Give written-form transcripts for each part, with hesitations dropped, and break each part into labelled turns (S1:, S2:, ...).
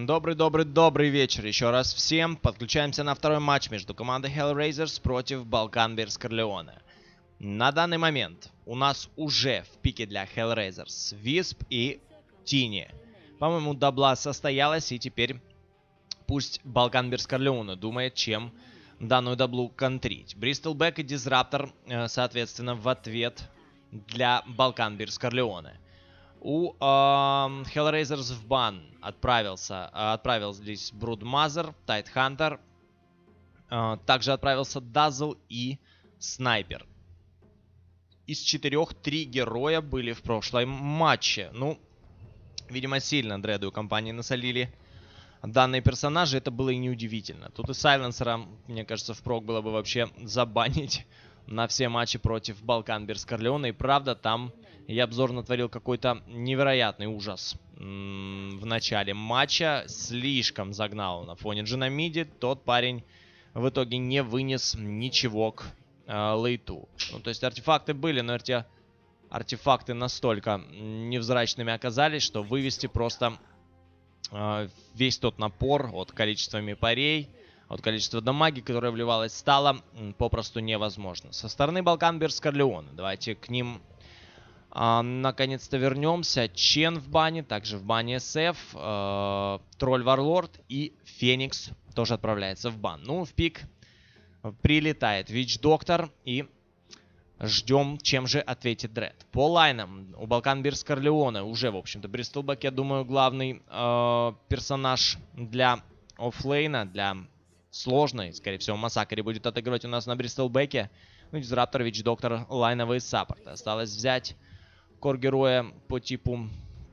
S1: Добрый вечер еще раз всем. Подключаемся на второй матч между командой Hellraisers против Balkan Bears Corleone. На данный момент у нас уже в пике для Hellraisers Wisp и Tini. По-моему, дабла состоялась, и теперь пусть Balkan Bears Corleone думает, чем данную даблу контрить. Bristleback и Disruptor, соответственно, в ответ для Balkan Bears Corleone. У Hellraisers в бан отправились Broodmother, Tidehunter. Также отправился Dazzle и Снайпер. Из 4 3 героя были в прошлом матче. Ну, видимо, сильно дреду компании насолили данные персонажи. Это было и неудивительно. Тут и Сайленсера, мне кажется, впрок было бы вообще забанить на все матчи против Balkan Bears Corleone. И правда, там я обзор натворил какой-то невероятный ужас в начале матча. Слишком загнал на фоне на миде. Тот парень в итоге не вынес ничего к лейту. Ну, то есть артефакты были, но эти артефакты настолько невзрачными оказались, что вывести просто весь тот напор от количества парей, от количества дамаги, которое вливалось, стало попросту невозможно. Со стороны Balkan Bears Corleone давайте к ним наконец-то вернемся. Чен в бане, также в бане SF, Тролль Варлорд и Феникс тоже отправляется в бан. Ну, в пик прилетает Вич Доктор и ждем, чем же ответит Дред. По лайнам у Balkan Bears Corleone уже, в общем-то, Bristleback, я думаю, главный персонаж для оффлейна, для сложной, скорее всего, массакре будет отыгрывать у нас на Bristleback. Ну, Disruptor, Вич Доктор, лайновые саппорты. Осталось взять кор-героя по типу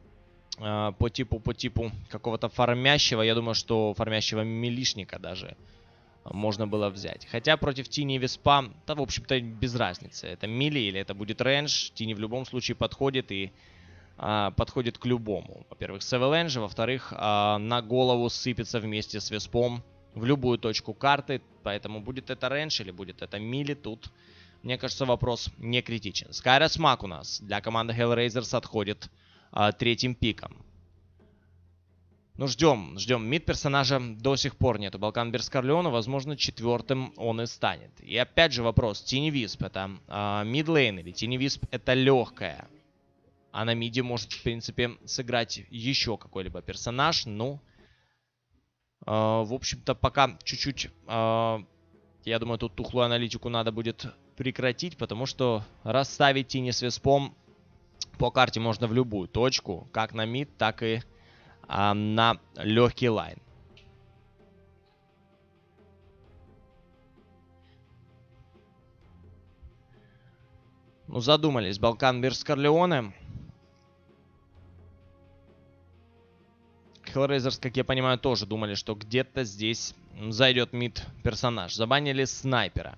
S1: какого-то фармящего. Я думаю, что фармящего милишника даже можно было взять. Хотя против Тини и Виспа, да, в общем-то, без разницы. Это мили или это будет рейндж. Тини в любом случае подходит и подходит к любому. Во-первых, с эвелэнджа, во-вторых, на голову сыпется вместе с Виспом в любую точку карты. Поэтому будет это рейндж или будет это мили, тут, мне кажется, вопрос не критичен. Скайрос Мак у нас для команды Hellraisers отходит третьим пиком. Ну, ждем. Мид персонажа до сих пор нету. Balkan Bears Corleone, возможно, четвертым он и станет. И опять же вопрос. Тини Висп это мидлейн или Тини Висп это легкая? А на миде может, в принципе, сыграть еще какой-либо персонаж. Ну, в общем-то, пока чуть-чуть, я думаю, тут тухлую аналитику надо будет прекратить, потому что расставить Тини с Виспом по карте можно в любую точку, как на мид, так и на легкий лайн. Ну, задумались. Balkan Bears Corleone. Hellraisers, как я понимаю, тоже думали, что где-то здесь зайдет мид персонаж. Забанили Снайпера.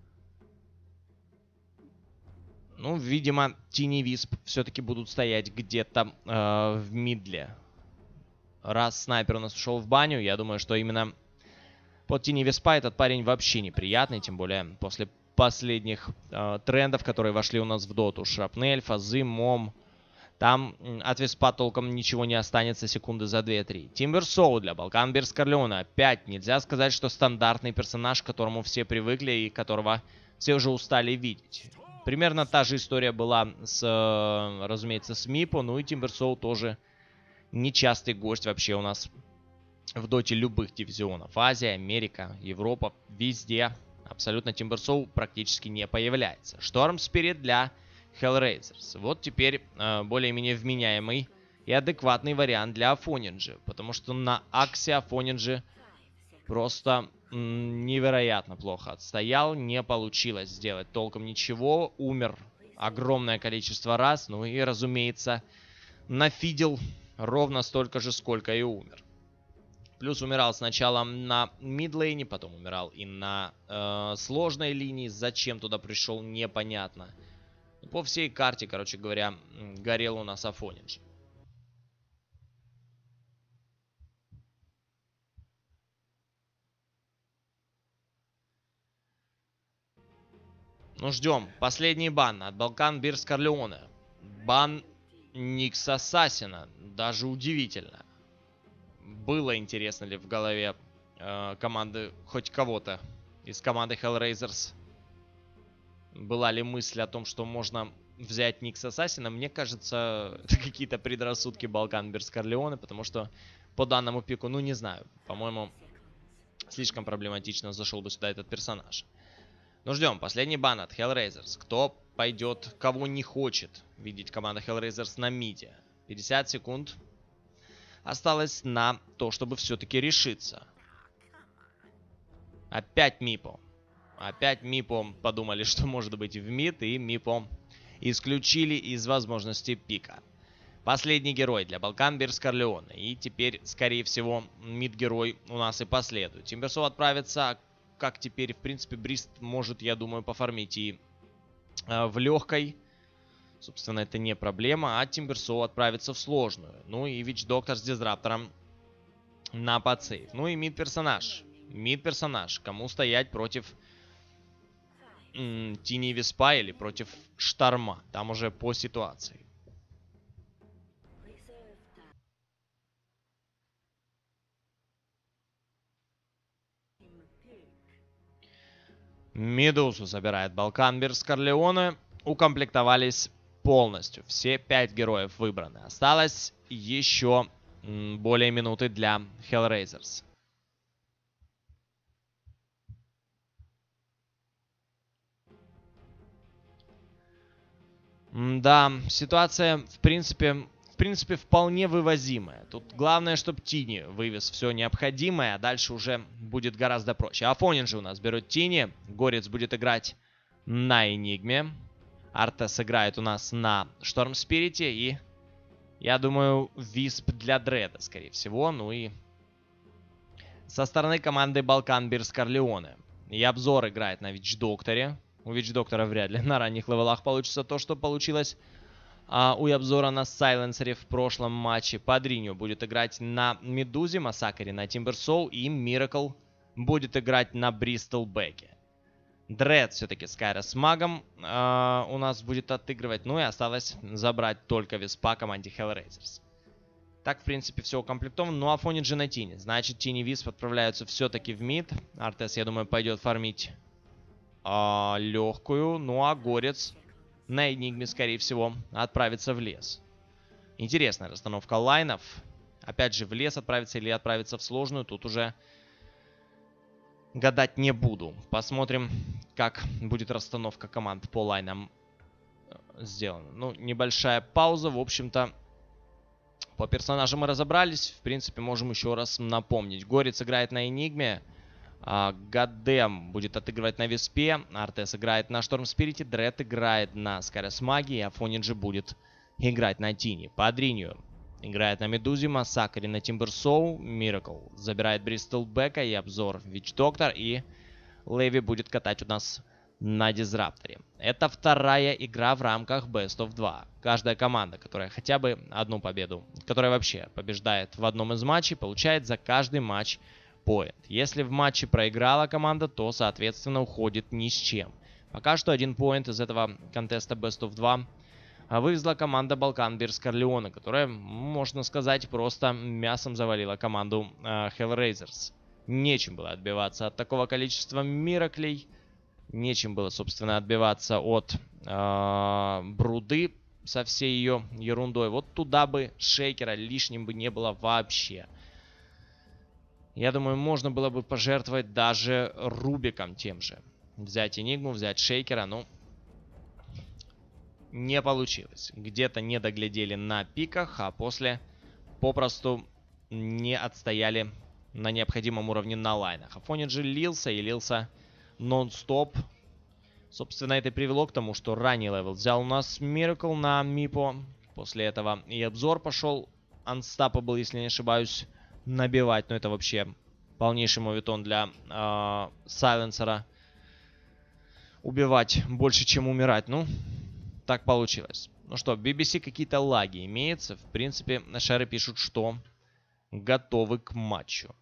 S1: Ну, видимо, Тини и Висп все-таки будут стоять где-то в мидле. Раз Снайпер у нас ушел в баню, я думаю, что именно под Тини Виспа этот парень вообще неприятный. Тем более после последних трендов, которые вошли у нас в доту. Шрапнель, Фазы, Мом. Там от Виспа толком ничего не останется секунды за 2-3. Тимберсоу для Balkan Bears Corleone. Опять нельзя сказать, что стандартный персонаж, к которому все привыкли и которого все уже устали видеть. Примерно та же история была разумеется, с Мипо. Ну и Тимберсоу тоже нечастый гость вообще у нас в доте любых дивизионов. Азия, Америка, Европа, везде абсолютно Тимберсоу практически не появляется. Шторм Спирит для Hellraisers. Вот теперь более-менее вменяемый и адекватный вариант для Афонинджи. Потому что на Аксе Афонинджи просто невероятно плохо отстоял. Не получилось сделать толком ничего. Умер огромное количество раз. Ну и, разумеется, нафидел ровно столько же, сколько и умер. Плюс умирал сначала на мидлейне, потом умирал и на сложной линии. Зачем туда пришел, непонятно. По всей карте, короче говоря, горел у нас Афонинджи. Ну, ждем. Последний бан от Balkan Bears Corleone. Бан Никс Ассасина. Даже удивительно. было интересно ли в голове команды, хоть кого-то из команды Hellraisers. Была ли мысль о том, что можно взять ник с Ассасина? Мне кажется, это какие-то предрассудки Балкан Берс Корлеоне, потому что по данному пику, ну не знаю, по-моему, слишком проблематично зашел бы сюда этот персонаж. Ну ждем, последний бан от Hellraisers. Кто пойдет, кого не хочет видеть команда Hellraisers на миде? 50 секунд осталось на то, чтобы все-таки решиться. Опять Мипо. Опять Мипо подумали, что может быть в мид, и Мипо исключили из возможности пика. Последний герой для Балкан Берс Корлеоне. И теперь, скорее всего, мид-герой у нас и последует. Тимберсоу отправится, как теперь, в принципе, Брист может, я думаю, пофармить и в легкой. Собственно, это не проблема, а Тимберсоу отправится в сложную. Ну и Вич-доктор с Дизраптором на подсейв. Ну и мид-персонаж. Мид-персонаж. Кому стоять против Тини Виспа или против Шторма? Там уже по ситуации. Медузу забирает Балкан Берс Корлеоне. Укомплектовались полностью. Все 5 героев выбраны. Осталось еще более минуты для Hellraisers. Да, ситуация, в принципе, вполне вывозимая. Тут главное, чтобы Тини вывез все необходимое, а дальше уже будет гораздо проще. Афонин же у нас берет Тини. Горец будет играть на Энигме. Артес играет у нас на Шторм Спирите. И, я думаю, Висп для Дреда, скорее всего. Ну и со стороны команды Балкан Берс Корлеоне. И обзор играет на Вич-докторе. У Вич-доктора вряд ли на ранних левелах получится то, что получилось у обзора на Сайленсере в прошлом матче. Падриньо будет играть на Медузе, Массакре на Тимберсоу и Миракл будет играть на Бристол Беке. Дред все-таки с Кайро с магом у нас будет отыгрывать. Ну и осталось забрать только Виспа команде Hellraisers. Так, в принципе, все укомплектовано. Ну, а Афонин же на Тини. Значит, Тини Висп отправляются все-таки в мид. Артес, я думаю, пойдет фармить легкую. Ну, а Горец на Энигме, скорее всего, отправится в лес. Интересная расстановка лайнов. Опять же, в лес отправиться или отправиться в сложную. Тут уже гадать не буду. Посмотрим, как будет расстановка команд по лайнам сделана. Ну, небольшая пауза. В общем-то, по персонажам мы разобрались. В принципе, можем еще раз напомнить. Горец играет на Энигме. Гадем будет отыгрывать на Виспе. Артес играет на Шторм Спирите. Дред играет на Скайрос Магии. А Афонин будет играть на Тини. Падриньо играет на Медузе. Массакре на Тимберсоу. Миракл забирает Бристол Бека и обзор Вич-доктор. И Леви будет катать у нас на Дизрапторе. Это вторая игра в рамках Best of 2. Каждая команда, которая хотя бы одну победу, которая вообще побеждает в одном из матчей, получает за каждый матч поинт. Если в матче проиграла команда, то, соответственно, уходит ни с чем. Пока что 1 поинт из этого контеста Best of 2 вывезла команда Балкан Берс Корлеоне, которая, можно сказать, просто мясом завалила команду Hellraisers. Нечем было отбиваться от такого количества мираклей. Нечем было, собственно, отбиваться от Бруды со всей ее ерундой. Вот туда бы Шейкера лишним бы не было вообще. Я думаю, можно было бы пожертвовать даже Рубиком тем же. Взять Энигму, взять Шейкера, но не получилось. Где-то не доглядели на пиках, а после попросту не отстояли на необходимом уровне на лайнах. Афонин же лился и лился нон-стоп. Собственно, это и привело к тому, что ранний левел взял у нас Miracle на Мипо. После этого и обзор пошел Unstoppable, если не ошибаюсь, набивать. Но это вообще полнейший моветон для Сайленсера. Убивать больше, чем умирать. Ну, так получилось. Ну что, BBC какие-то лаги имеются. В принципе, шары пишут, что готовы к матчу.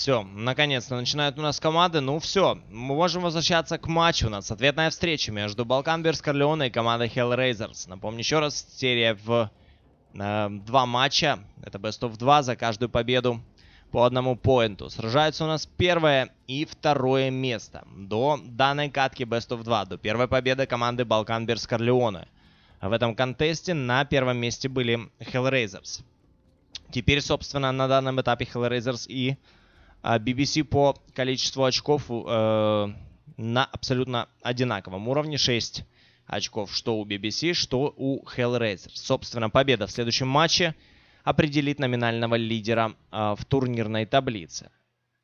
S1: Все, наконец-то начинают у нас команды. Ну все, мы можем возвращаться к матчу. У нас ответная встреча между Balkan Bears Corleone и командой Hellraisers. Напомню еще раз, серия в 2 матча. Это Best of 2 за каждую победу по одному поинту. Сражаются у нас первое и второе место до данной катки Best of 2, до первой победы команды Balkan Bears Corleone. В этом контесте на первом месте были Hellraisers. Теперь, собственно, на данном этапе Hellraisers и BBC по количеству очков на абсолютно одинаковом уровне. 6 очков что у BBC, что у Hellraisers. Собственно, победа в следующем матче определит номинального лидера в турнирной таблице.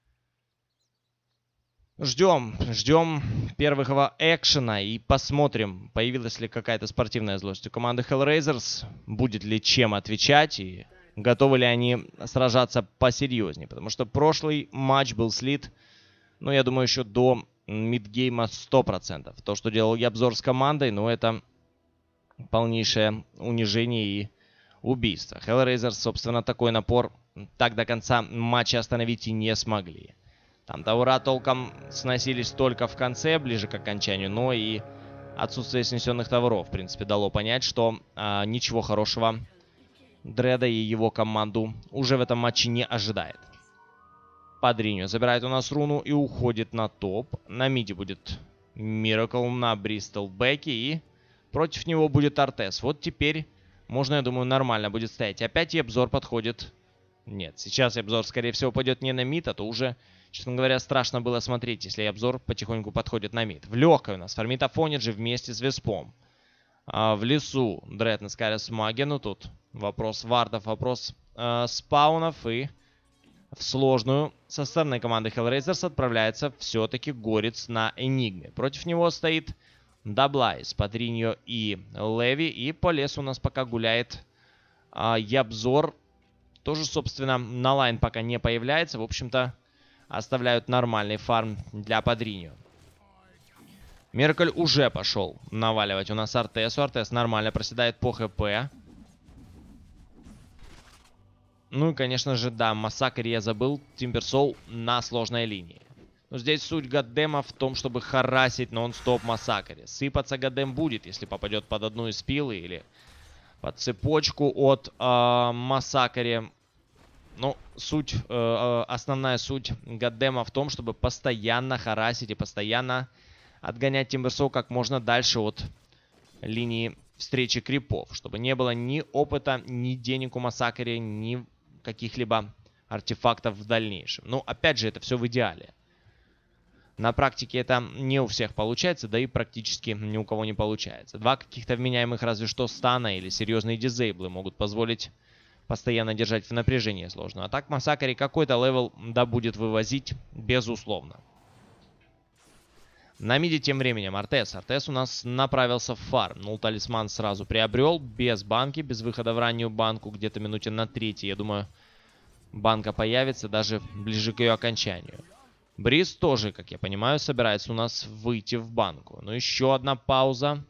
S1: Ждем первого экшена и посмотрим, появилась ли какая-то спортивная злость у команды Hellraisers, будет ли чем отвечать и готовы ли они сражаться посерьезнее. Потому что прошлый матч был слит, ну, я думаю, еще до мидгейма 100%. То, что делал Ябзор с командой, ну, это полнейшее унижение и убийство. Hellraisers, собственно, такой напор так до конца матча остановить и не смогли. Там таура толком сносились только в конце, ближе к окончанию, но и отсутствие снесенных тауров, в принципе, дало понять, что ничего хорошего Дреда и его команду уже в этом матче не ожидает. Падриньо забирает у нас руну и уходит на топ. На миде будет Miracle на Бристол Бекки и против него будет Артес. Вот теперь можно, я думаю, нормально будет стоять. Опять и обзор подходит. Нет, сейчас обзор, скорее всего, пойдет не на мид, а то уже, честно говоря, страшно было смотреть, если обзор потихоньку подходит на мид. В легкой у нас Фармит Афониджи вместе с Веспом. В лесу Дред на Скарис Маги. Ну тут вопрос вардов, вопрос спаунов. И в сложную со стороны команды Hellraisers отправляется все-таки Горец на Энигме. Против него стоит Даблайс, Патриньо и Леви. И по лесу у нас пока гуляет Ябзор. Тоже, собственно, на лайн пока не появляется. В общем-то, оставляют нормальный фарм для Падриньо. Меркель уже пошел наваливать у нас Артесу. Артес нормально проседает по ХП. Ну и, конечно же, да, Массакр я забыл. Тимберсоул на сложной линии. Но здесь суть Гаддема в том, чтобы харасить нон-стоп Массакре. Сыпаться Гаддем будет, если попадет под одну из пилы или под цепочку от Массакре. Ну, основная суть Гаддема в том, чтобы постоянно харасить и постоянно отгонять Тимберсоул как можно дальше от линии встречи крипов. Чтобы не было ни опыта, ни денег у Массакре, ни каких-либо артефактов в дальнейшем. Ну, опять же, это все в идеале. На практике это не у всех получается, да и практически ни у кого не получается. Два каких-то вменяемых разве что стана или серьезные дизейблы могут позволить постоянно держать в напряжении сложно. А так Массакре какой-то левел да будет вывозить, безусловно. На миде тем временем Артес. Артес у нас направился в фарм. Ну, талисман сразу приобрел, без банки, без выхода в раннюю банку, где-то минуте на 3. Я думаю, банка появится даже ближе к ее окончанию. Бриз тоже, как я понимаю, собирается у нас выйти в банку. Но еще одна пауза.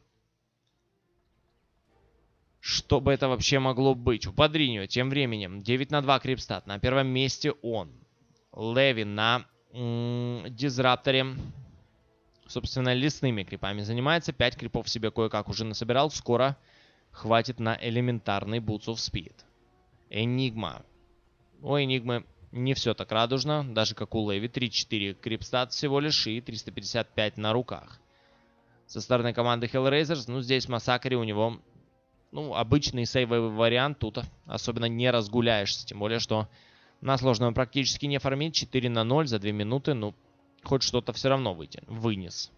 S1: Что бы это вообще могло быть? У Падриньо тем временем 9 на 2 крипстат. На первом месте он. Леви на Дизрапторе. Собственно, лесными крипами занимается. 5 крипов себе кое-как уже насобирал. Скоро хватит на элементарный Boots of Speed. Энигма. У Энигмы не все так радужно. Даже как у Леви. 3-4 крипстат всего лишь и 355 на руках. Со стороны команды Hellraisers, ну, здесь Массакре у него, ну, обычный сейвовый вариант. Тут особенно не разгуляешься. Тем более, что на сложном практически не фармит. 4 на 0 за 2 минуты. Ну, хоть что-то все равно вынес.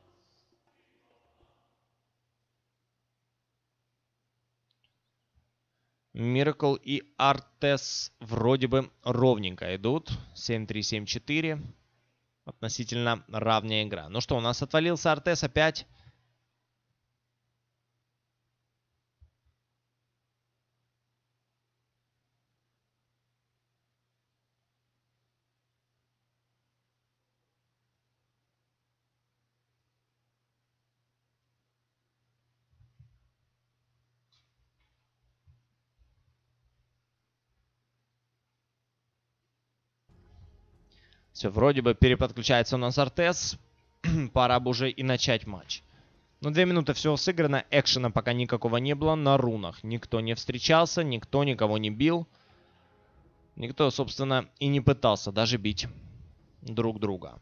S1: Miracle и Артес вроде бы ровненько идут. 7-3, 7-4. Относительно равная игра. Ну что, у нас отвалился Артес опять. Все, вроде бы переподключается у нас Артес. Пора бы уже и начать матч. Ну, 2 минуты всего сыграно. Экшена пока никакого не было на рунах. Никто не встречался, никто никого не бил. Никто, собственно, и не пытался даже бить друг друга.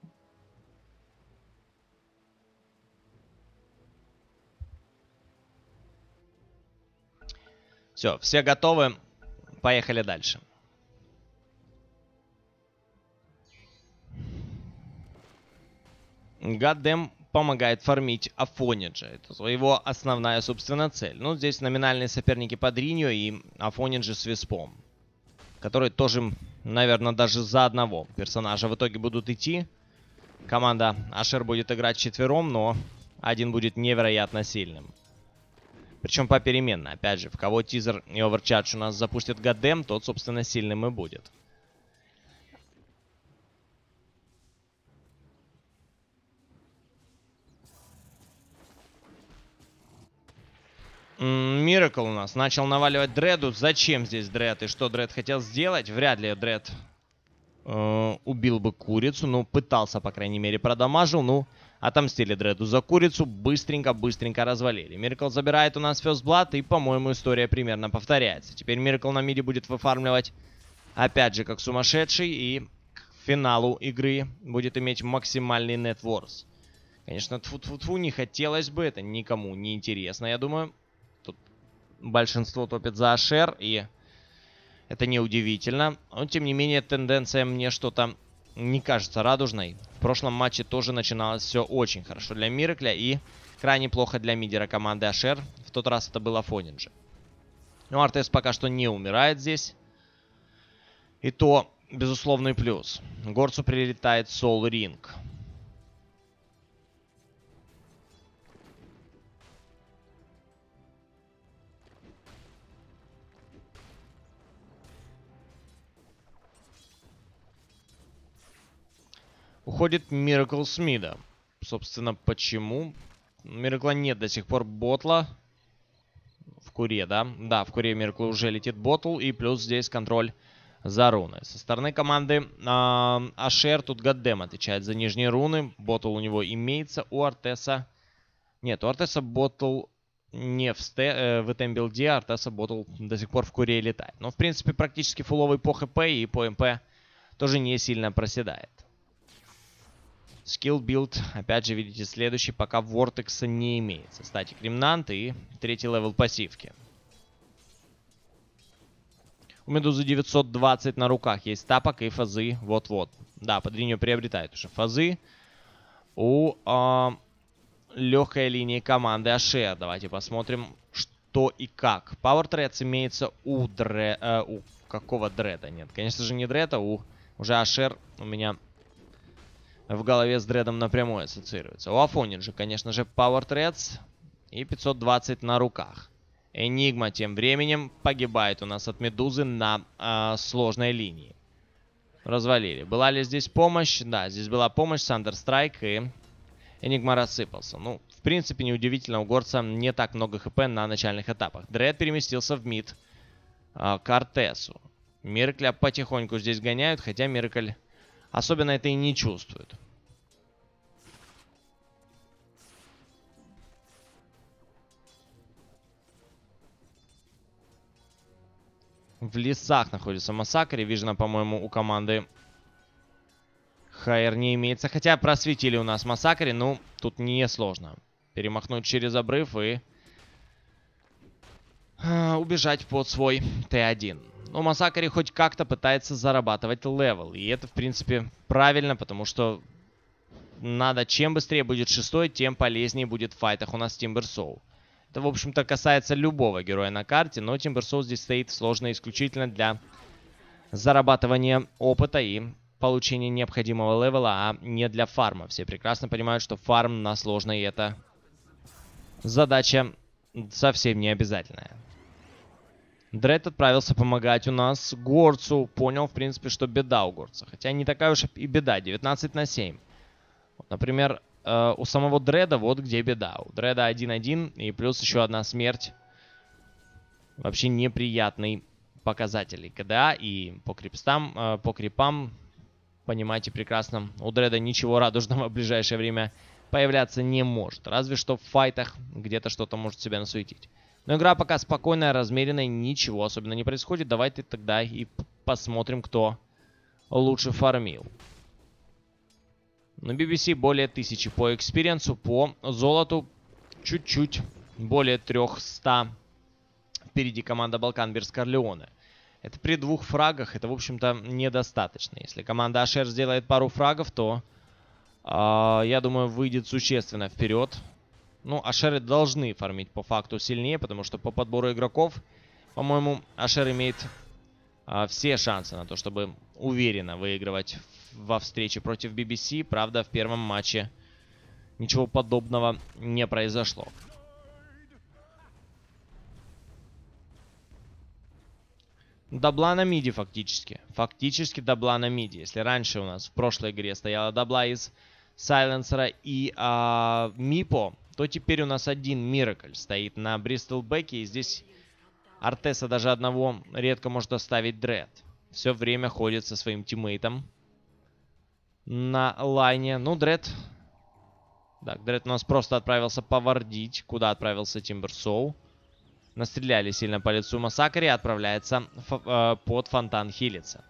S1: Все, все готовы. Поехали дальше. Гаддем помогает фармить Афониджа. Это его основная, собственно, цель. Ну, здесь номинальные соперники под Риньо и Афониджи с Виспом. Которые тоже, наверное, даже за одного персонажа в итоге будут идти. Команда Ашер будет играть вчетвером, но один будет невероятно сильным. Причем попеременно. Опять же, в кого тизер и оверчардж у нас запустит Гаддем, тот, собственно, сильным и будет. Миракл у нас начал наваливать Дреду. Зачем здесь Дред? И что Дред хотел сделать? Вряд ли Дред убил бы курицу. Ну, пытался, по крайней мере, продамажил. Ну, отомстили Дреду за курицу. Быстренько развалили. Миракл забирает у нас First Blood. И, по-моему, история примерно повторяется. Теперь Миракл на миде будет выфармливать, опять же, как сумасшедший. И к финалу игры будет иметь максимальный нетворс. Конечно, тфу-тфу-тфу, не хотелось бы. Это никому не интересно, я думаю. Большинство топит за Ашер, и это неудивительно. Но, тем не менее, тенденция мне что-то не кажется радужной. В прошлом матче тоже начиналось все очень хорошо для Миракля и крайне плохо для мидера команды Ашер. В тот раз это был Афониджи. Но Артес пока что не умирает здесь. И то, безусловный плюс. Горцу прилетает Soul Ring. Уходит Миракл с мида. Собственно, почему? Миракла нет до сих пор ботла. В куре, да? Да, в куре Мираклу уже летит ботл. И плюс здесь контроль за руны. Со стороны команды Ашер тут Гаддем отвечает за нижние руны. Ботл у него имеется. У Артеса... Нет, у Артеса ботл не в тембилде. Артеса ботл до сих пор в куре летает. Но, в принципе, практически фуловый по ХП и по МП тоже не сильно проседает. Скилл билд, опять же, видите, следующий, пока Вортекса не имеется. Статик Ремнант и 3-й левел пассивки. У Медузы 920 на руках есть тапок и фазы вот-вот. Да, под линию приобретает уже фазы. У легкой линии команды Ашер. Давайте посмотрим, что и как. Power Threads имеется у какого Дреда? Нет, конечно же не Дреда, уже Ашер у меня... в голове с Дредом напрямую ассоциируется. У Афониджа, конечно же, Power Threads и 520 на руках. Энигма тем временем погибает у нас от Медузы на сложной линии. Развалили. Была ли здесь помощь? Да, здесь была помощь, Сандерстрайк, и Энигма рассыпался. Ну, в принципе, неудивительно, у Горца не так много хп на начальных этапах. Дред переместился в мид к Артесу. Миракля потихоньку здесь гоняют, хотя Миракль особенно это и не чувствует. В лесах находится Массакр. Вижена, по-моему, у команды Хайер не имеется. Хотя просветили у нас Массакре. Ну, тут не сложно. Перемахнуть через обрыв и убежать под свой Т1. Но Массакре хоть как-то пытается зарабатывать левел. И это, в принципе, правильно, потому что надо, чем быстрее будет 6-й, тем полезнее будет в файтах у нас Тимберсоу. Это, в общем-то, касается любого героя на карте, но Тимберсоу здесь стоит сложно исключительно для зарабатывания опыта и получения необходимого левела, а не для фарма. Все прекрасно понимают, что фарм на сложной — это задача совсем не обязательная. Дред отправился помогать у нас Горцу. Понял, в принципе, что беда у Горца. Хотя не такая уж и беда. 19/7. Вот, например, у самого Дреда вот где беда. У Дреда 1-1 и плюс еще одна смерть. Вообще неприятный показатель. КДА и по крипам понимаете прекрасно, у Дреда ничего радужного в ближайшее время появляться не может. Разве что в файтах где-то что-то может себя насуетить. Но игра пока спокойная, размеренная, ничего особенно не происходит. Давайте тогда и посмотрим, кто лучше фармил. На BBC более 1000 по экспириенсу, по золоту чуть-чуть более 300. Впереди команда Балкан Берс Корлеоне. Это при 2 фрагах, это, в общем-то, недостаточно. Если команда Ашер сделает пару фрагов, то, я думаю, выйдет существенно вперед. Ну, Ашеры должны фармить по факту сильнее, потому что по подбору игроков, по-моему, Ашер имеет все шансы на то, чтобы уверенно выигрывать во встрече против BBC. Правда, в первом матче ничего подобного не произошло. Дабла на миди фактически. Фактически дабла на миди. Если раньше у нас в прошлой игре стояла дабла из Сайленсера и Мипо, то теперь у нас один Миракль стоит на Бристлбеке. И здесь Артеса даже одного редко может оставить Дред. Все время ходит со своим тиммейтом на лайне. Ну, Дред... Так, Дред у нас просто отправился повардить. Куда отправился Тимберсоу? Настреляли сильно по лицу Массакре и отправляется под фонтан хилиться.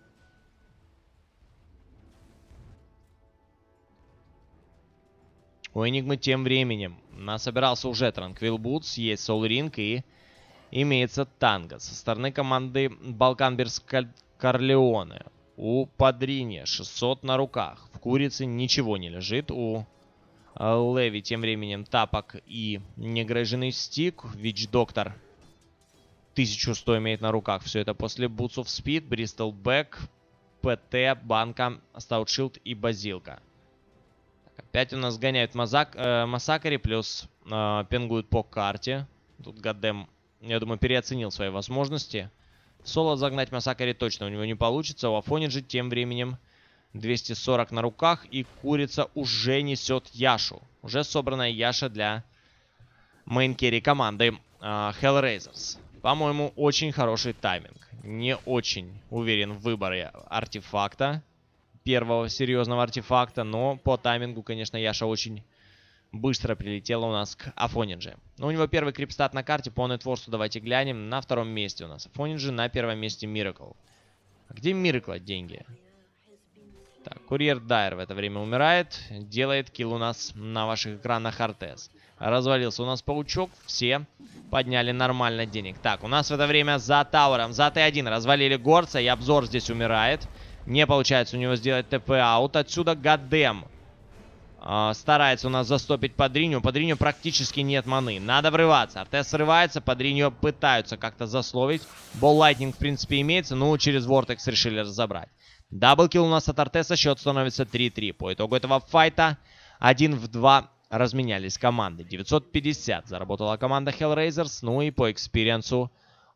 S1: У Энигмы тем временем насобирался уже Транквил Бутс, есть Сол Ринг и имеется Танго. Со стороны команды Балкан Берс Корлеоне. У Падрини 600 на руках. В Курице ничего не лежит. У Леви тем временем тапок и негреженный стик. Вич-доктор 1100 имеет на руках. Все это после Бутсов Спид, Бристол Бэк, ПТ, Банка, Стаутшилд и Базилка. Так, опять у нас гоняют Массакри, плюс пингуют по карте. Тут Гаддем, я думаю, переоценил свои возможности. Соло загнать Массакри точно у него не получится. У Афониджи тем временем 240 на руках, и Курица уже несет Яшу. Уже собранная Яша для мейн-керри команды Hellraisers. По-моему, очень хороший тайминг. Не очень уверен в выборе артефакта. Первого серьезного артефакта. Но по таймингу, конечно, Яша очень быстро прилетела у нас к Афонидже. Но у него первый крипстат на карте. По нетворсу давайте глянем. На втором месте у нас Афониджи, на первом месте Миракл. А где Миракла деньги? Так, Курьер Дайр в это время умирает. Делает килл у нас на ваших экранах Артес. Развалился у нас паучок. Все подняли нормально денег. Так, у нас в это время за Тауэром, за Т1 развалили горца. И обзор здесь умирает. Не получается у него сделать ТП-аут. Отсюда Гаддем старается у нас застопить Падриню. Падриню практически нет маны. Надо врываться. Артес срывается. Падриню пытаются как-то засловить. Бол Лайтнинг в принципе имеется. Но через Вортекс решили разобрать. Даблкил у нас от Артеса, счет становится 3-3. По итогу этого файта 1 в 2 разменялись команды. 950 заработала команда Hellraisers, ну и по экспириенсу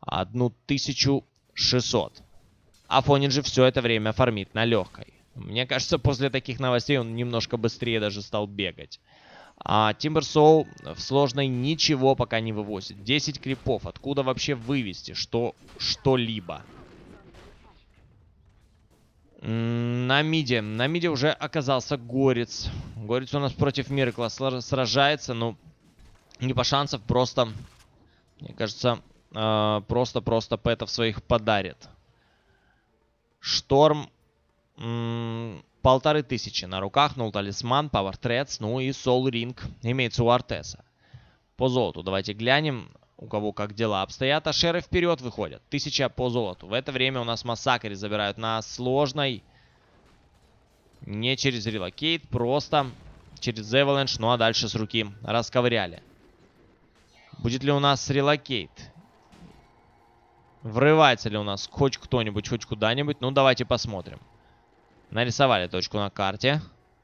S1: 1600. Афониджи все это время фармит на легкой. Мне кажется, после таких новостей он немножко быстрее даже стал бегать. А Тимберсоу в сложной ничего пока не вывозит. 10 крипов, откуда вообще вывести что-либо? На миде уже оказался Горец. Горец у нас против Миракла сражается, но не по шансам, просто, мне кажется, просто пэтов своих подарит. Шторм 1500 на руках, ну талисман, Power Threads, ну и Soul Ring имеется у Артеса. По золоту давайте глянем, у кого как дела обстоят. Ашеры вперед выходят. 1000 по золоту. В это время у нас Массакри забирают на сложной. Не через релокейт, просто через Avalanche. Ну а дальше с руки расковыряли. Будет ли у нас релокейт? Врывается ли у нас хоть кто-нибудь, хоть куда-нибудь? Ну давайте посмотрим. Нарисовали точку на карте.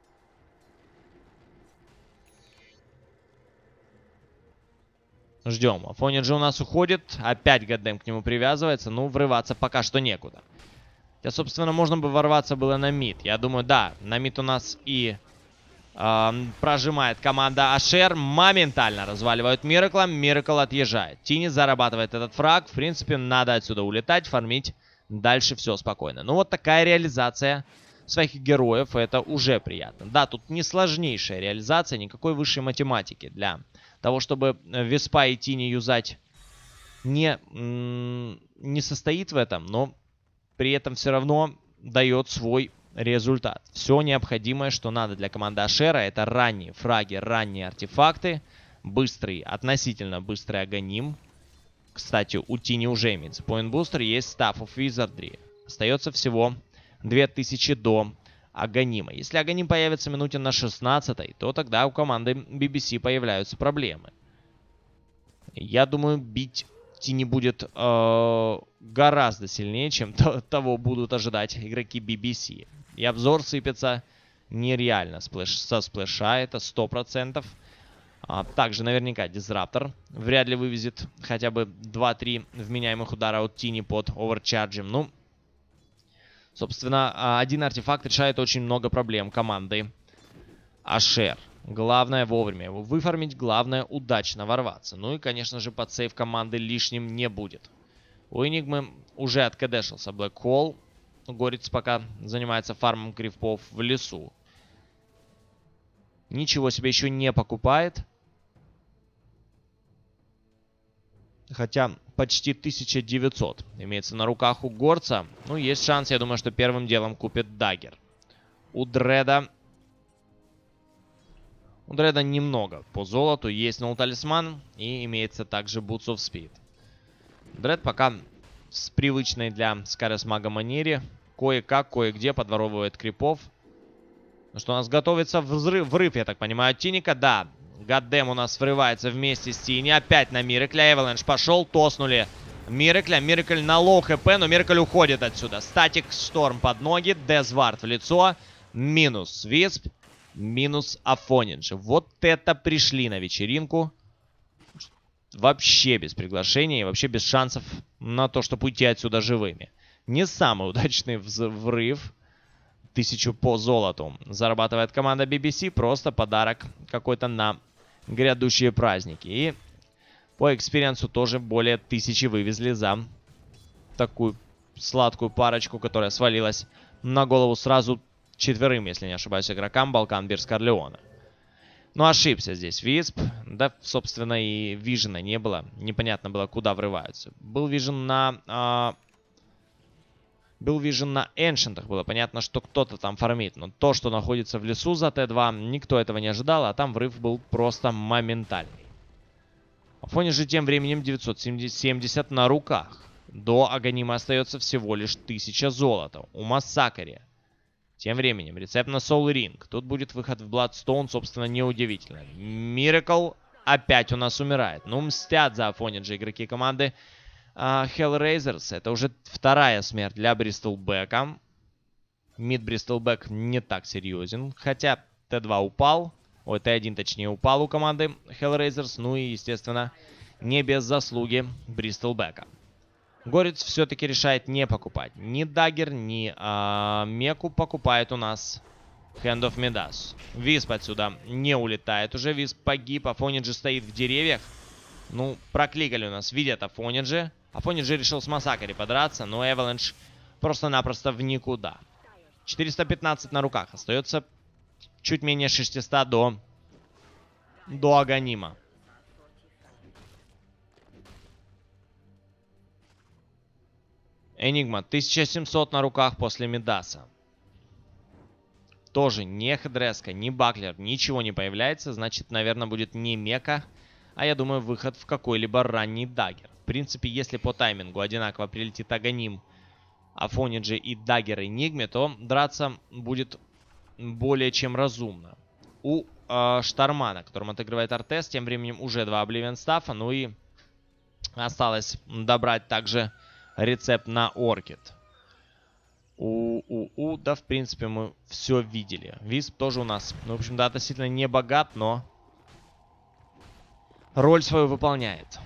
S1: Ждем. Афониджи у нас уходит. Опять Гаддем к нему привязывается. Ну, врываться пока что некуда. Хотя, собственно, можно бы ворваться было на мид. Я думаю, да, на мид у нас и прожимает команда Ашер. Моментально разваливают Миракла. Миракл отъезжает. Тини зарабатывает этот фраг. В принципе, надо отсюда улетать, фармить. Дальше все спокойно. Ну, вот такая реализация своих героев, это уже приятно. Да, тут не сложнейшая реализация, никакой высшей математики для того, чтобы Веспа и Тини юзать не состоит в этом, но при этом все равно дает свой результат. Все необходимое, что надо для команды Ашера, это ранние фраги, ранние артефакты, быстрый, относительно быстрый Аганим. Кстати, у Тини уже имеется Point Booster, есть Staff of Wizardry. Остается всего 2000 до Аганима. Если Аганим появится минуте на 16, то тогда у команды BBC появляются проблемы. Я думаю, бить Тини будет гораздо сильнее, чем того будут ожидать игроки BBC. И обзор сыпется нереально со сплэша, это 100%. Также наверняка Дизраптор вряд ли вывезет хотя бы 2-3 вменяемых удара от Тини под оверчарджем. Ну, собственно, один артефакт решает очень много проблем команды Ашер. Главное вовремя его выфармить, главное удачно ворваться. Ну и, конечно же, подсейв команды лишним не будет. У Энигмы уже откадешился Black Hole. Горец пока занимается фармом крипов в лесу. Ничего себе еще не покупает. Хотя почти 1900 имеется на руках у Горца. Ну, есть шанс, я думаю, что первым делом купит Даггер. У Дреда немного по золоту. Есть нол талисман и имеется также Boots of Speed. Дред пока с привычной для Скарес Мага манере кое-как, кое-где подворовывает крипов. Ну что, у нас готовится врыв, я так понимаю, Тиника. Да, Гаддем у нас врывается вместе с Тини. Опять на Миракля. Эваланш пошел, тоснули Миракля. Миракль на лоу хп, но Миракль уходит отсюда. Статик Шторм под ноги, Дезвард в лицо. Минус Висп, минус Афонидж. Вот это пришли на вечеринку. Вообще без приглашения и вообще без шансов на то, чтобы уйти отсюда живыми. Не самый удачный врыв. 1000 по золоту зарабатывает команда BBC. Просто подарок какой-то на грядущие праздники. И по экспириенсу тоже более 1000 вывезли за такую сладкую парочку, которая свалилась на голову сразу 4, если не ошибаюсь, игрокам Балкан Бирс Корлеона. Но ошибся здесь Висп. Да, собственно, и вижена не было. Непонятно было, куда врываются. Был вижен на Эншентах. Было понятно, что кто-то там фармит. Но то, что находится в лесу за Т2, никто этого не ожидал. А там врыв был просто моментальный. Афони же тем временем 970 на руках. До Аганима остается всего лишь 1000 золота. У Массакари. Тем временем рецепт на Soul Ring. Тут будет выход в Bloodstone, собственно, неудивительно. Миракл опять у нас умирает. Ну, мстят за Афониджа игроки команды Hellraisers. Это уже вторая смерть для Бристлбека. Мид Бристлбек не так серьезен. Хотя Т2 упал. Ой, Т1 точнее упал у команды Hellraisers. Ну и, естественно, не без заслуги Бристлбека. Горец все-таки решает не покупать ни Даггер, ни Меку. Покупает у нас Hand of Midas. Висп отсюда не улетает уже. Висп погиб. Афониджи стоит в деревьях. Ну, прокликали у нас. Видят Афониджи. Афониджи решил с Массакари подраться. Но Эваланш просто-напросто в никуда. 415 на руках. Остается чуть менее 600 до Аганима. Энигма 1700 на руках после Мидаса. Тоже не Хедреска, ни Баклер, ничего не появляется. Значит, наверное, будет не Мека, а я думаю, выход в какой-либо ранний Даггер. В принципе, если по таймингу одинаково прилетит Аганим, Афониджи и Даггер Энигме, то драться будет более чем разумно. У Штормана, которым отыгрывает Артес, тем временем уже 2 Обливион Стаффа. Ну и осталось добрать также рецепт на Оркид. Да, в принципе, мы все видели. Висп тоже у нас, ну, в общем, да, относительно не богат, но роль свою выполняет.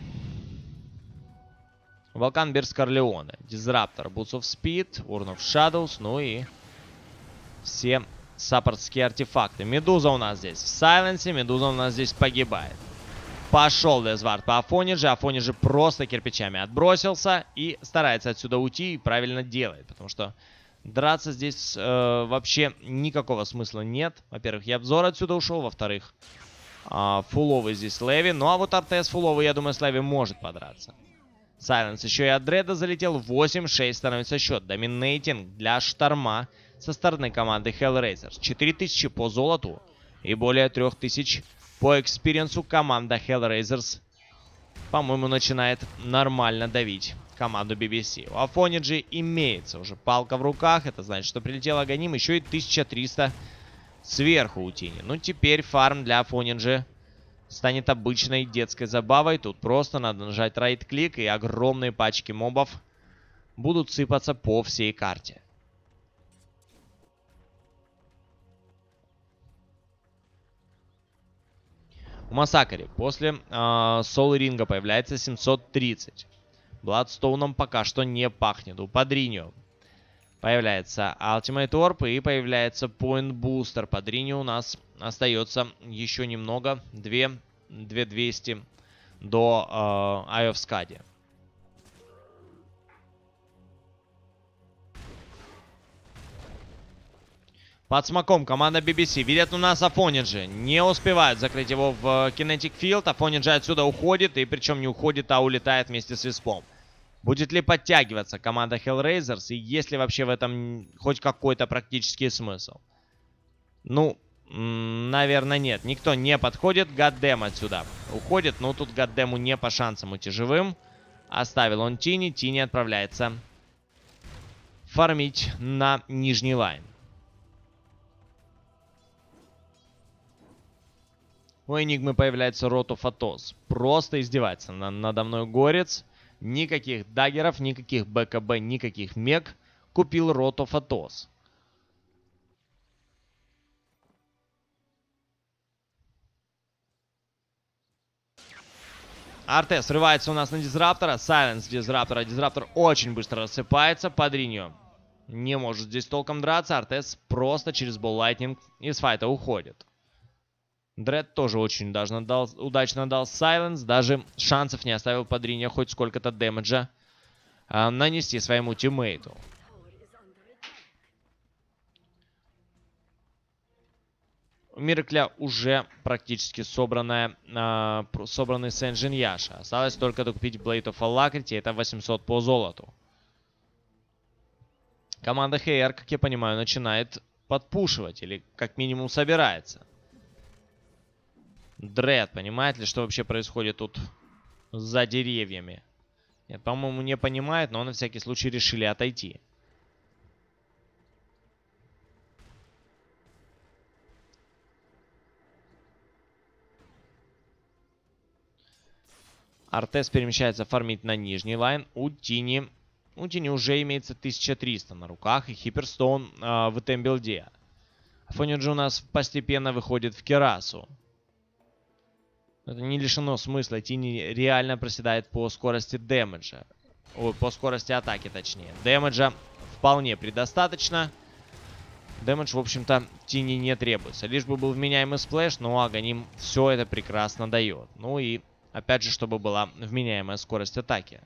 S1: Вулкан Бирс Корлеоне, Дизраптор, Boots of Speed, Urn of Shadows, ну и все саппортские артефакты. Медуза у нас здесь в Сайленсе, Медуза у нас здесь погибает. Пошел Дезвард по Афониджи. Афониджи просто кирпичами отбросился и старается отсюда уйти. И правильно делает. Потому что Драться здесь вообще никакого смысла нет. Во-первых, я обзор отсюда ушел. Во-вторых, фуловый здесь Леви. Ну а вот Артес фуловый, я думаю, с Леви может подраться. Сайленс еще и от Дреда залетел. 8-6 становится счет. Доминейтинг для Шторма со стороны команды Hellraisers. 4000 по золоту и более 3000 по экспириенсу. Команда Hellraisers, по-моему, начинает нормально давить команду BBC. У Афониджи имеется уже палка в руках. Это значит, что прилетел Аганим. Еще и 1300 сверху у Тини. Ну, теперь фарм для Афониджи станет обычной детской забавой. Тут просто надо нажать right-клик, и огромные пачки мобов будут сыпаться по всей карте. У Массакри после Сол-ринга появляется 730. Бладстоуном пока что не пахнет. У Падриньо появляется Ultimate Orb и появляется Point Booster. Падриньо у нас остается еще немного. 2200 до Eye of Skadi. Под смоком команда BBC. Видят у нас Афониджи. Не успевают закрыть его в Kinetic Field. Афониджи отсюда уходит. И причем не уходит, а улетает вместе с Виспом. Будет ли подтягиваться команда Hellraisers? И есть ли вообще в этом хоть какой-то практический смысл? Ну, наверное, нет. Никто не подходит. Гаддем отсюда уходит. Но тут Гаддему не по шансам уйти живым. Оставил он Тини. Тини отправляется фармить на нижний лайн. У Энигмы появляется Роту Фатос. Просто издевается надо мной горец. Никаких даггеров, никаких БКБ, никаких мег. Купил Роту Фатос. Артес срывается у нас на Дизраптора. Сайленс Дизраптора. Дизраптор очень быстро рассыпается. Падриньо не может здесь толком драться. Артес просто через Ball Lightning из файта уходит. Дред тоже очень удачно дал Сайленс. Даже шансов не оставил Падриньо хоть сколько-то дэмэджа нанести своему тиммейту. У Миракля уже практически собранный Сен-Джин Яша. Осталось только докупить Blade of Alacrity. Это 800 по золоту. Команда HR, как я понимаю, начинает подпушивать. Или как минимум собирается. Дред понимает ли, что вообще происходит тут за деревьями? Нет, по-моему, не понимает, но на всякий случай решили отойти. Артес перемещается фармить на нижний лайн. У Тини уже имеется 1300 на руках и Хиперстоун в тембилде. Афониджи у нас постепенно выходит в Керасу. Это не лишено смысла. Тини реально проседает по скорости дэмэджа. Ой, по скорости атаки, точнее. Дэмэджа вполне предостаточно. Дэмэдж, в общем-то, Тини не требуется. Лишь бы был вменяемый сплэш, но Аганим все это прекрасно дает. Ну и, опять же, чтобы была вменяемая скорость атаки.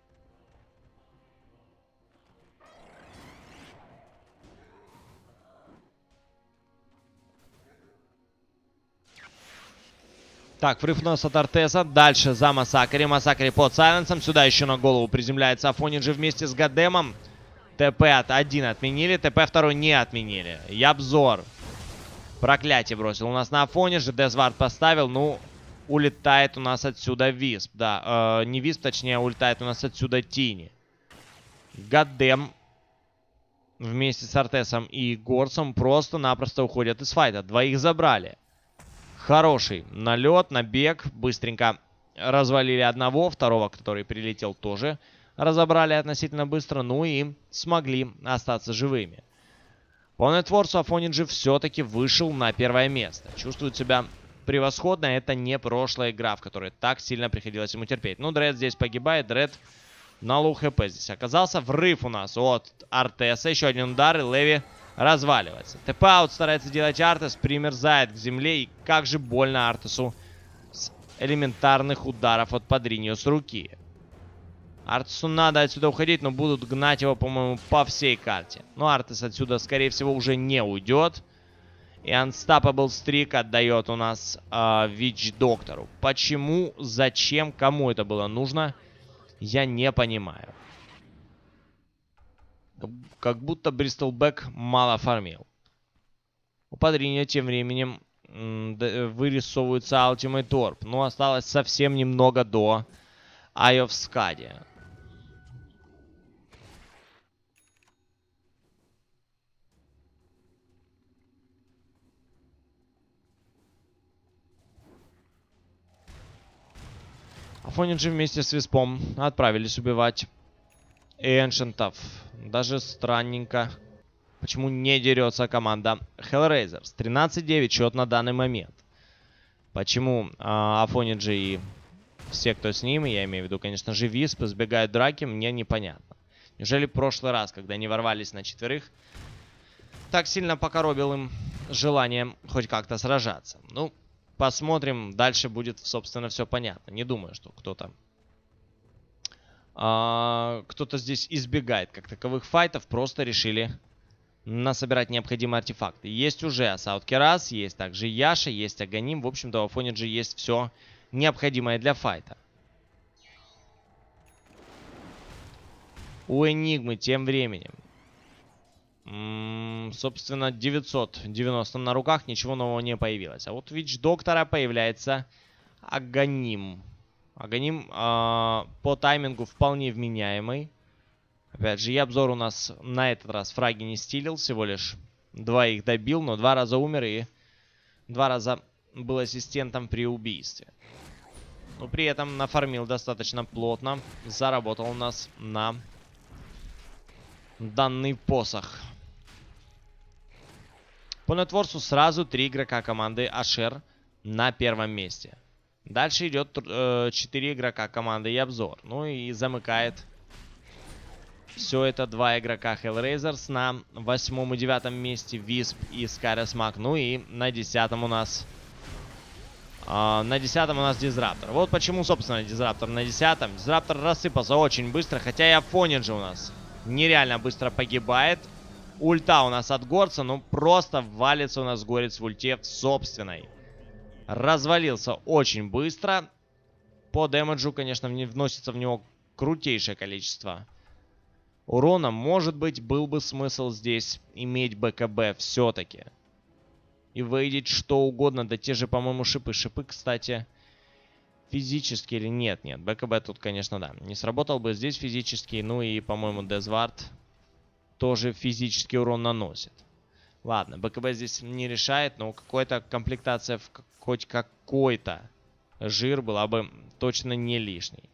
S1: Так, врыв у нас от Артеса. Дальше за Массакри. Массакри под Сайленсом. Сюда еще на голову приземляется Афониджи вместе с Гаддемом. ТП-1 отменили. ТП-2 не отменили. Ябзор. Проклятие бросил у нас на Афониджи. Дезвард поставил. Ну, улетает у нас отсюда Висп. Да, не Висп, точнее, улетает у нас отсюда Тини. Гаддем вместе с Артесом и Горсом просто-напросто уходят из файта. Двоих забрали. Хороший налет, набег. Быстренько развалили одного. Второго, который прилетел, тоже разобрали относительно быстро. Ну и смогли остаться живыми. По нетворсу Афониджи все-таки вышел на первое место. Чувствует себя превосходно. Это не прошлая игра, в которой так сильно приходилось ему терпеть. Ну, Дред здесь погибает. Дред на лоу хп здесь оказался. Врыв у нас от Артеса. Еще один удар, и Леви разваливается. ТП-аут старается делать Артес, примерзает к земле. И как же больно Артесу с элементарных ударов от Падриньо с руки. Артесу надо отсюда уходить, но будут гнать его, по-моему, по всей карте. Но Артес отсюда, скорее всего, уже не уйдет. И Unstoppable Streak отдает у нас Вич-доктору. Почему, зачем, кому это было нужно, я не понимаю. Как будто Бристлбэк мало фармил. У Падриньо тем временем вырисовывается Ultimate Orb. Но осталось совсем немного до Eye of Skadi. Афониджи вместе с Виспом отправились убивать Эншентов. Даже странненько. Почему не дерется команда Hellraisers? 13-9 счет на данный момент. Почему Афониджи и все, кто с ними, я имею в виду, конечно же, Висп, избегают драки, мне непонятно. Неужели в прошлый раз, когда они ворвались на четверых, так сильно покоробил им желание хоть как-то сражаться? Ну, посмотрим, дальше будет, собственно, все понятно. Не думаю, что кто-то здесь избегает как таковых файтов, просто решили насобирать необходимые артефакты. Есть уже Асаут Керас, есть также Яша, есть Аганим. В общем-то, у Афониджи есть все необходимое для файта. У Энигмы тем временем собственно, 990 на руках, ничего нового не появилось. А вот Вич-доктора появляется Аганим. Аганим по таймингу вполне вменяемый. Опять же, и обзор у нас на этот раз фраги не стилил. Всего лишь 2 их добил, но 2 раза умер и 2 раза был ассистентом при убийстве. Но при этом нафармил достаточно плотно. Заработал у нас на данный посох. По нетворсу сразу 3 игрока команды Ашер на первом месте. Дальше идет 4 игрока команды Ябзор. Ну и замыкает все это 2 игрока Hellraisers на 8 и 9 месте. Висп и Скайрес Мак. Ну и на 10-м у нас... на 10-м у нас Дизраптор. Вот почему, собственно, Дизраптор на 10-м. Дизраптор рассыпался очень быстро, хотя и Афониджи у нас нереально быстро погибает. Ульта у нас от Горца, ну просто валится у нас Горец в ульте в собственной. Развалился очень быстро. По дэмэджу, конечно, вносится в него крутейшее количество урона. Может быть, был бы смысл здесь иметь БКБ все-таки. И выйдет что угодно, да те же, по-моему, шипы. Шипы, кстати, физически или нет? Нет, БКБ тут, конечно, да. Не сработал бы здесь физически. Ну и, по-моему, Дезвард тоже физический урон наносит. Ладно, БКБ здесь не решает, но какая-то комплектация в хоть какой-то жир была бы точно не лишней.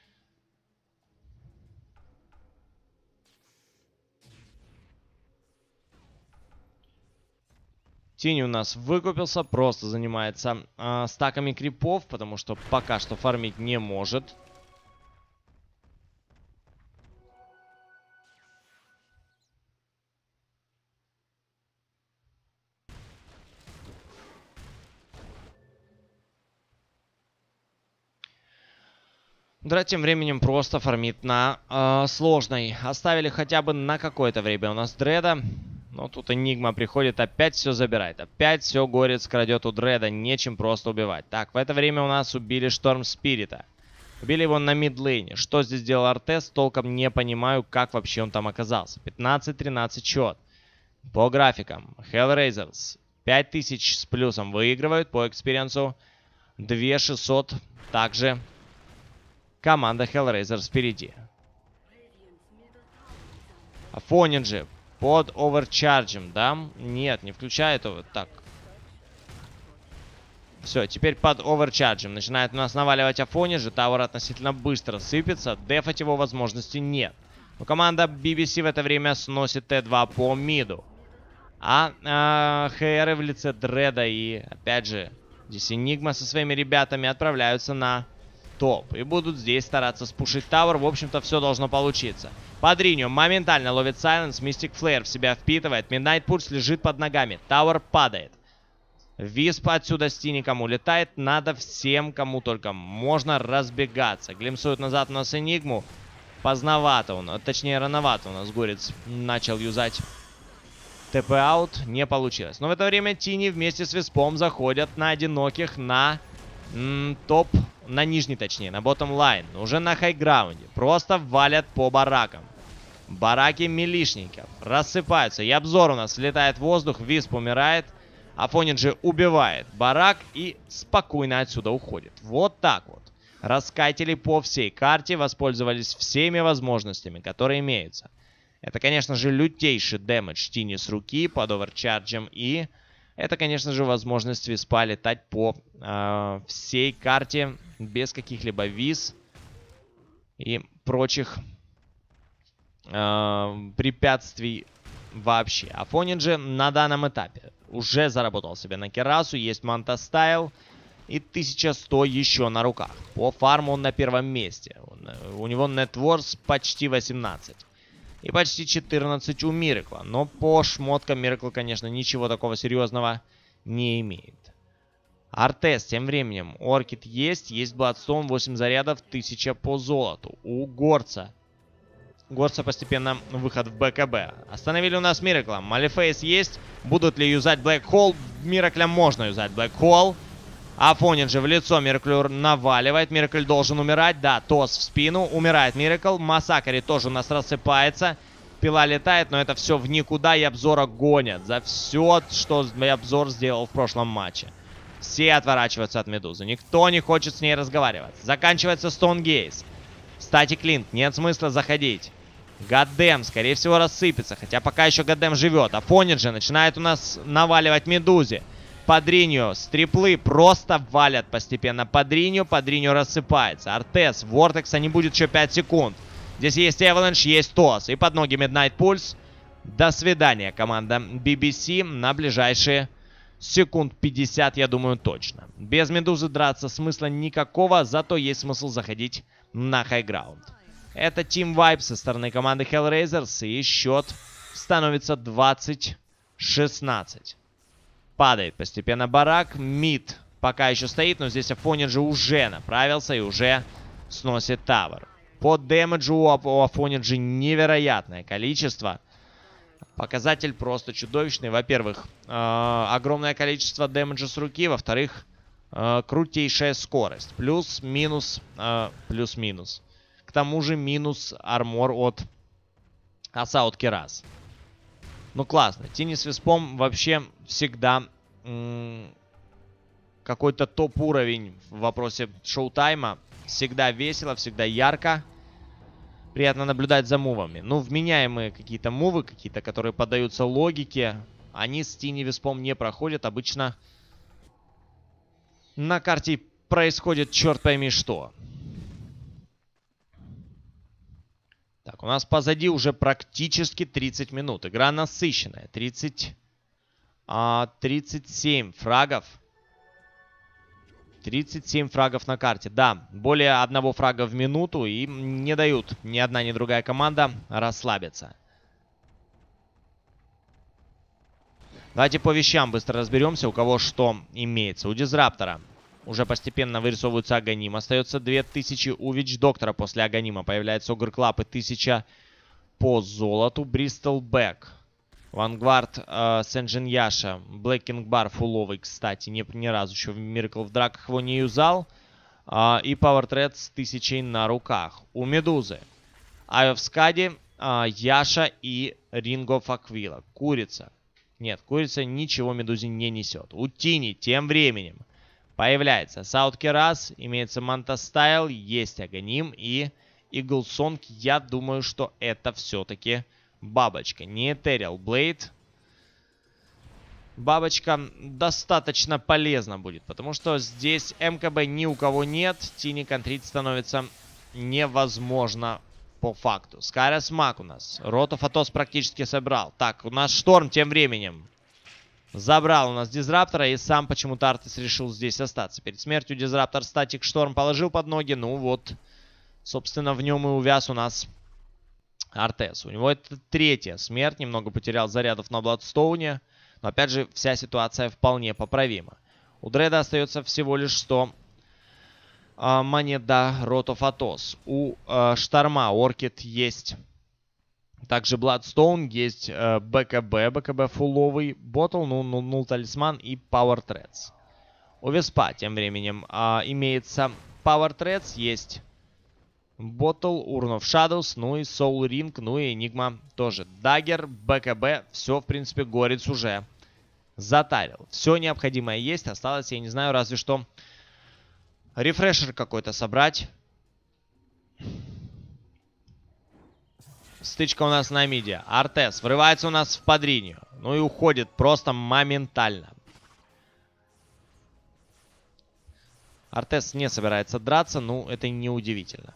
S1: Тень у нас выкупился, просто занимается стаками крипов, потому что пока что фармить не может. Дра тем временем просто фармит на сложной. Оставили хотя бы на какое-то время у нас Дреда. Но тут Энигма приходит, опять все забирает. Опять все Горец крадет у Дреда. Нечем просто убивать. Так, в это время у нас убили Шторм Спирита. Убили его на мидлейне. Что здесь делал Артес, толком не понимаю, как вообще он там оказался. 15-13 счет. По графикам. Hellraisers 5000 с плюсом выигрывают. По экспириенсу 2600. Также команда Hellraisers впереди. Афониджи под оверчарджем, да? Нет, не включает его. Так. Все, теперь под оверчарджем. Начинает у нас наваливать Афониджи. Тауэр относительно быстро сыпется. Дефать его возможности нет. Но команда BBC в это время сносит Т2 по миду. ХР в лице Дреда и, опять же, здесь Энигма со своими ребятами отправляются на топ. И будут здесь стараться спушить Тауэр. В общем-то, все должно получиться. Падриньо моментально ловит Сайленс. Мистик Флеер в себя впитывает. Midnight Pulse лежит под ногами. Тауэр падает. Висп отсюда с Тиником улетает. Надо всем, кому только можно, разбегаться. Глимсуют назад у нас Энигму. Поздновато он, точнее рановато у нас Горец начал юзать ТП-аут, не получилось. Но в это время Тини вместе с Виспом заходят на одиноких, на топ, на нижний точнее, на ботtom лайн. Уже на хайграунде. Просто валят по баракам. Бараки милишников рассыпаются. И обзор у нас влетает в воздух, Висп умирает. Афониджи убивает барак и спокойно отсюда уходит. Вот так вот. Раскатили по всей карте, воспользовались всеми возможностями, которые имеются. Это, конечно же, лютейший дэмэдж Тини с руки под оверчарджем. И это, конечно же, возможность Виспа летать по всей карте без каких-либо виз и прочих препятствий вообще. Афониджи на данном этапе уже заработал себе на Керасу. Есть Манта Стайл. И 1100 еще на руках. По фарму он на первом месте. У него нетворс почти 18. И почти 14 у Миракла. Но по шмоткам Миракл, конечно, ничего такого серьезного не имеет. Артес тем временем. Оркид есть. Есть Бладстоун. 8 зарядов. 1000 по золоту. У Горца. Горца постепенно выход в БКБ. Остановили у нас Миракла. Малифейс есть. Будут ли юзать Блэк Холл? Миракля можно юзать Блэк Холл. Афониджи в лицо Мираклю наваливает. Миракль должен умирать. Да, Тос в спину. Умирает Миракл. Массакри тоже у нас рассыпается. Пила летает, но это все в никуда. И обзора гонят за все, что обзор сделал в прошлом матче. Все отворачиваются от Медузы. Никто не хочет с ней разговаривать. Заканчивается Стоунгейз. Статик Линк. Нет смысла заходить. Гаддем, скорее всего, рассыпется. Хотя пока еще Гаддем живет. Афониджи начинает у нас наваливать Медузе. Падриньо с триплы просто валят постепенно Падриньо. Падриньо рассыпается. Артес, Вортекса не будет еще 5 секунд. Здесь есть Эваленш, есть Тос. И под ноги Midnight Pulse. До свидания, команда BBC. На ближайшие секунд 50, я думаю, точно. Без Медузы драться смысла никакого. Зато есть смысл заходить на хайграунд. Это Team Vibe со стороны команды Hellraisers. И счет становится 20-16. Падает постепенно барак. Мид пока еще стоит, но здесь Афониджи уже направился и уже сносит тавер. По дэмэджу у Афониджи невероятное количество. Показатель просто чудовищный. Во-первых, огромное количество дэмэджа с руки. Во-вторых, крутейшая скорость. Плюс-минус, плюс-минус. К тому же минус армор от Assault Keras. Ну, классно. Тини с Виспом вообще всегда какой-то топ-уровень в вопросе шоу-тайма. Всегда весело, всегда ярко. Приятно наблюдать за мувами. Ну, вменяемые какие-то мувы, какие-то, которые поддаются логике, они с Тини Виспом не проходят. Обычно на карте происходит черт пойми что. Так, у нас позади уже практически 30 минут. Игра насыщенная. 37 фрагов. 37 фрагов на карте. Да, более одного фрага в минуту. И не дают ни одна, ни другая команда расслабиться. Давайте по вещам быстро разберемся, у кого что имеется. У Дизраптора уже постепенно вырисовывается Аганим. Остается 2000 у Вич-доктора. После Аганима появляется Огр Клаб и 1000 по золоту. Бристол Бэк. Вангвард, Сенджин Яша. Блэк Кинг Бар фуловый, кстати. Ни разу еще в Миракл в драках его не юзал. И Пауэртред с 1000 на руках. У Медузы Ай оф Скади, Яша и Ринго Факвила. Курица. Нет, Курица ничего Медузе не несет. У Тини тем временем появляется Assault Keras, имеется Манта Стайл, есть Аганим и Иглсонг. Я думаю, что это все-таки бабочка, не Этериал Блейд. Бабочка достаточно полезна будет, потому что здесь МКБ ни у кого нет. Тини контрить становится невозможно по факту. Скайрес Мак у нас. Роту Фотос практически собрал. Так, у нас Шторм тем временем забрал у нас Дизраптора, и сам почему-то Артес решил здесь остаться. Перед смертью Дизраптор статик Шторм положил под ноги. Ну вот, собственно, в нем и увяз у нас Артес. У него это 3-я смерть. Немного потерял зарядов на Бладстоуне. Но опять же, вся ситуация вполне поправима. У Дреда остается всего лишь 100 Монеда Ротофатос. У Шторма Оркид есть также Bloodstone, есть БКБ фуловый, Ботл, ну, Талисман и Power Threads. У Веспа тем временем имеется Power Threads, есть Ботл, Urn of Shadows, ну и Soul Ring, ну и Enigma тоже. Даггер, БКБ, все, в принципе, Горец уже затарил. Все необходимое есть, осталось, я не знаю, разве что рефрешер какой-то собрать. Стычка у нас на миде. Артес врывается у нас в Падринью. Ну и уходит просто моментально. Артес не собирается драться, ну это неудивительно.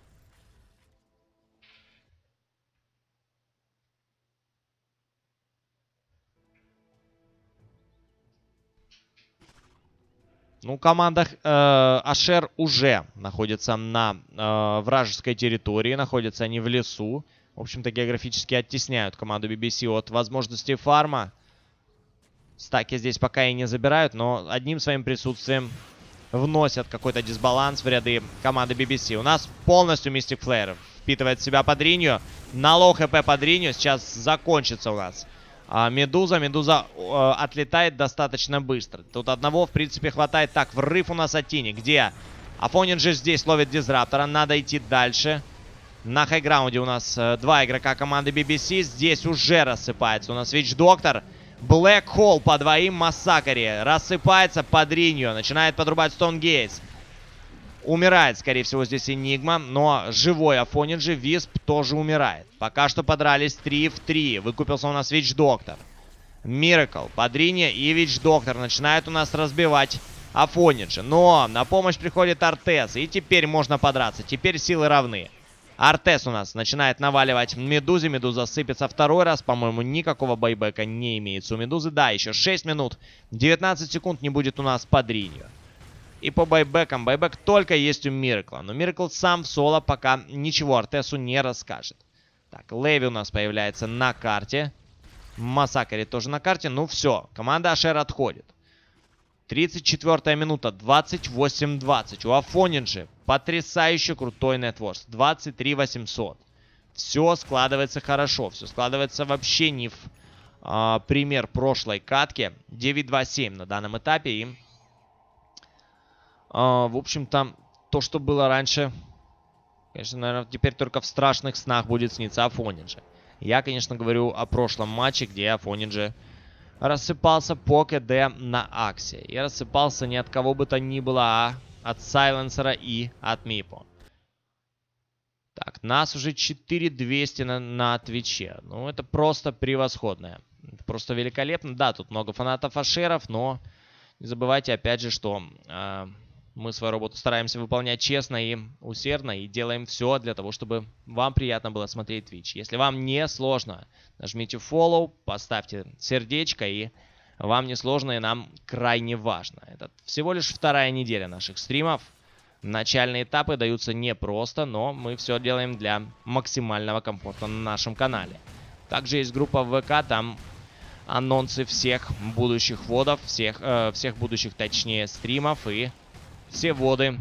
S1: Ну, команда Ашер уже находится на вражеской территории. Находятся они в лесу. В общем-то, географически оттесняют команду BBC от возможности фарма. Стаки здесь пока и не забирают, но одним своим присутствием вносят какой-то дисбаланс в ряды команды BBC. У нас полностью Mystic Flare впитывает в себя Падринью. На лоу хп Падринью сейчас закончится у нас. Медуза отлетает достаточно быстро. Тут одного, в принципе, хватает. Так, врыв у нас от Тини. Где? Афонин же здесь ловит Дизраптора. Надо идти дальше. На хайграунде у нас два игрока команды BBC. Здесь уже рассыпается у нас Вич-доктор. Блэк Холл по двоим Массакре. Рассыпается под Ринью. Начинает подрубать Стоунгейтс. Умирает, скорее всего, здесь Энигма, но живой Афонинджи, Висп тоже умирает. Пока что подрались 3 в 3. Выкупился у нас Вич-доктор. Миракл, Падринья и Вич-доктор начинают у нас разбивать Афонинджи. Но на помощь приходит Артес, и теперь можно подраться. Теперь силы равны. Артес у нас начинает наваливать Медузе. Медуза сыпется второй раз. По-моему, никакого байбека не имеется у Медузы. Да, еще 6 минут, 19 секунд не будет у нас Падринью. И по байбекам. Байбек только есть у Миракла. Но Миракл сам в соло пока ничего Артесу не расскажет. Так, Леви у нас появляется на карте. Массакре тоже на карте. Ну все, команда Ашер отходит. 34-я минута, 28-20. У Афонинджи потрясающе крутой нетворс. 23 800. Все складывается хорошо. Все складывается вообще не в пример прошлой катки. 9-2-7 на данном этапе. И в общем-то, то, что было раньше, конечно, наверное, теперь только в страшных снах будет сниться Афонинджи. Я, конечно, говорю о прошлом матче, где Афонинджи рассыпался по КД на Аксе. И рассыпался не от кого бы то ни было, а от Сайленсера и от Мипо. Так, нас уже 4200 на Твиче. Ну, это просто превосходно. Это просто великолепно. Да, тут много фанатов Ашеров, но не забывайте, опять же, что мы свою работу стараемся выполнять честно и усердно. И делаем все для того, чтобы вам приятно было смотреть Twitch. Если вам не сложно, нажмите follow, поставьте сердечко. И вам не сложно, и нам крайне важно. Это всего лишь вторая неделя наших стримов. Начальные этапы даются непросто, но мы все делаем для максимального комфорта на нашем канале. Также есть группа в ВК, там анонсы всех будущих вводов, всех будущих, точнее, стримов и все вводы,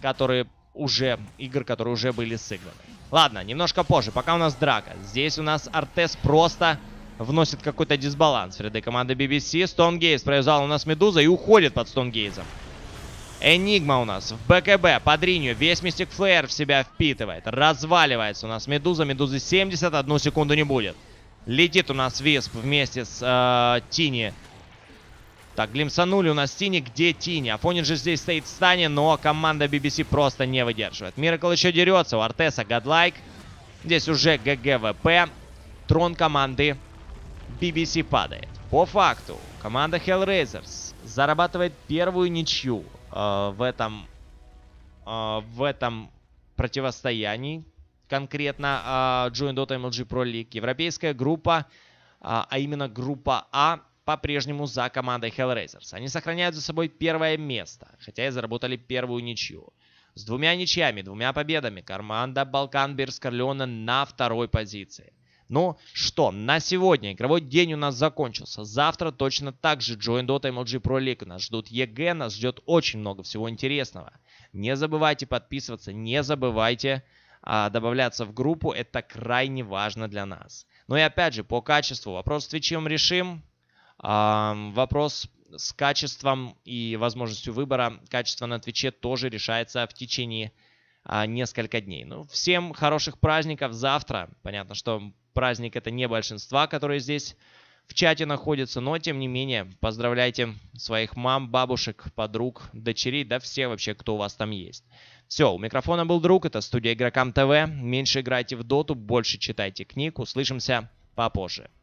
S1: игр, которые уже были сыграны. Ладно, немножко позже, пока у нас драка. Здесь у нас Артес просто вносит какой-то дисбаланс в ряды команды BBC. Стоунгейтс провязал у нас Медуза и уходит под Стоунгейтсом. Энигма у нас в БКБ, под Ринью, весь Mystic Flare в себя впитывает. Разваливается у нас Медуза. Медузы 71 секунду не будет. Летит у нас Висп вместе с Тини. Так, глимсанули у нас Тини. Где Тини? Афонин же здесь стоит в стане, но команда BBC просто не выдерживает. Миракл еще дерется. У Артеса Godlike. Здесь уже ГГВП. Трон команды BBC падает. По факту, команда Hellraisers зарабатывает первую ничью в этом противостоянии. Конкретно Join Dota MLG Pro League. Европейская группа, а именно группа А, по-прежнему за командой Hellraisers. Они сохраняют за собой первое место, хотя и заработали первую ничью. С 2 ничьями, 2 победами команда Балкан Берскарлеона на второй позиции. Ну что, на сегодня игровой день у нас закончился. Завтра точно так же Join Dota MLG Pro League. Нас ждут ЕГЭ, нас ждет очень много всего интересного. Не забывайте подписываться, не забывайте добавляться в группу. Это крайне важно для нас. Ну и опять же, по качеству. Вопрос с Твичем решим. Вопрос с качеством и возможностью выбора качества на Твиче тоже решается в течение несколько дней. Ну, всем хороших праздников завтра. Понятно, что праздник это не большинства, которые здесь в чате находятся, но тем не менее поздравляйте своих мам, бабушек, подруг, дочерей, да все вообще, кто у вас там есть. Все, у микрофона был Друг, это студия Игрокам ТВ. Меньше играйте в доту, больше читайте книг. Услышимся попозже.